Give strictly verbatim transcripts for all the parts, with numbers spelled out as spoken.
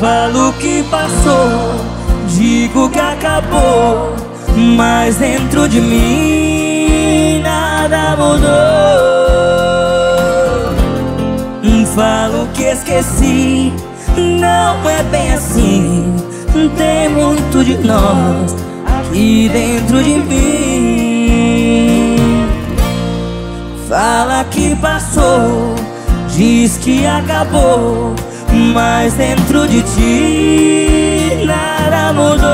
falo que passou, digo que acabou, mas dentro de mim nada mudou. Falo que esqueci, não é bem assim. Tem muito de nós aqui dentro de mim. Fala que passou, diz que acabou, mas dentro de ti nada mudou.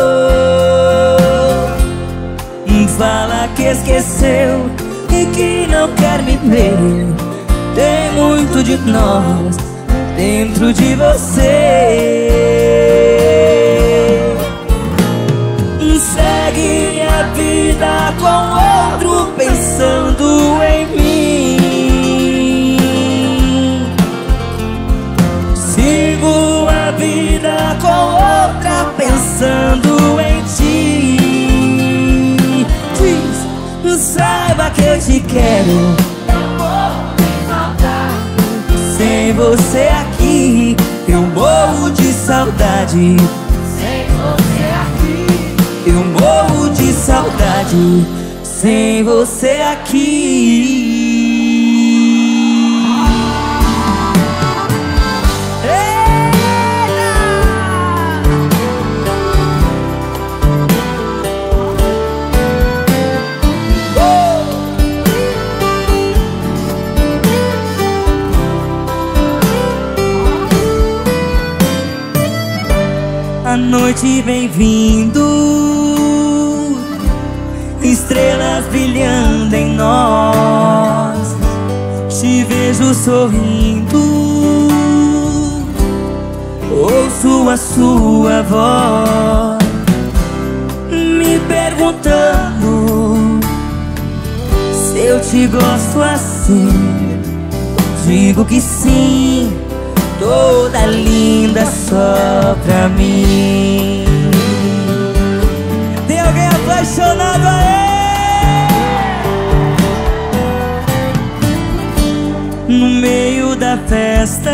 Fala que esqueceu e que não quer me ver. Tem muito de nós dentro de você. Segue a vida com outro pensando em mim. Sigo a vida com outra pensando em ti. Diz, saiba que eu te quero. Sem você aqui, eu morro de saudade. Sem você aqui, eu morro de saudade. Sem você aqui. A noite vem vindo, estrelas brilhando em nós. Te vejo sorrindo, ouço a sua voz, me perguntando se eu te gosto assim. Digo que sim, toda linda só pra mim. Tem alguém apaixonado aí? No meio da festa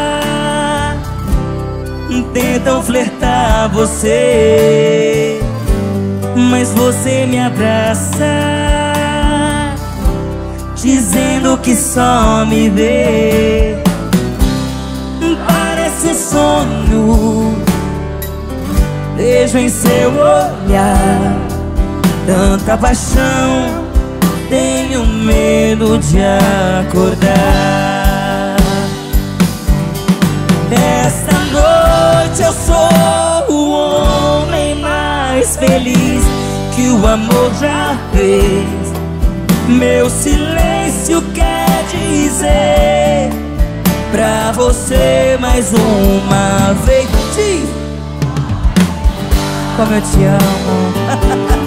tentam flertar você, mas você me abraça, dizendo que só me vê. Parece um sonho, vejo em seu olhar tanta paixão, tenho medo de acordar. Esta noite eu sou o homem mais feliz que o amor já fez. Meu silêncio quer dizer pra você mais uma vez. Diz como eu te amo.